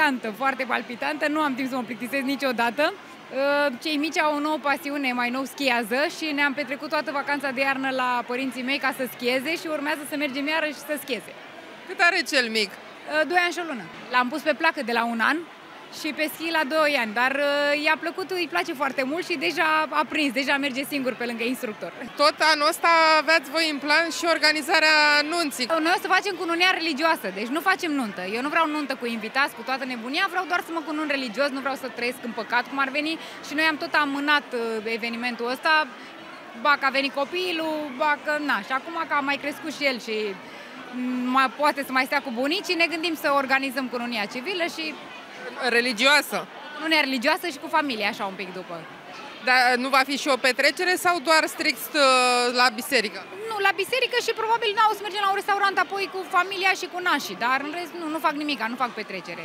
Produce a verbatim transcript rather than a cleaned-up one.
palpitantă, foarte palpitantă, nu am timp să mă plictisesc niciodată. Cei mici au o nouă pasiune, mai nou schiază și ne-am petrecut toată vacanța de iarnă la părinții mei ca să schieze și urmează să mergem iarăși să schieze. Cât are cel mic? Doi ani și o lună. L-am pus pe placă de la un an și pe schi la doi ani, dar i-a plăcut, îi place foarte mult și deja a prins, deja merge singur pe lângă instructor. Tot anul ăsta aveați voi în plan și organizarea nunții. Noi o să facem cununia religioasă, deci nu facem nuntă. Eu nu vreau nuntă cu invitați, cu toată nebunia, vreau doar să mă cunun religios, nu vreau să trăiesc în păcat cum ar veni și noi am tot amânat evenimentul ăsta, ba că a venit copilul, ba că na, și acum că a mai crescut și el și mai poate să mai stea cu bunicii, ne gândim să organizăm cununia civilă și religioasă. Cununia religioasă și cu familie, așa un pic după. Dar nu va fi și o petrecere sau doar strict la biserică? Nu, la biserică și probabil nu o să mergem la un restaurant apoi cu familia și cu nașii, dar în rest nu, nu fac nimic, nu fac petrecere.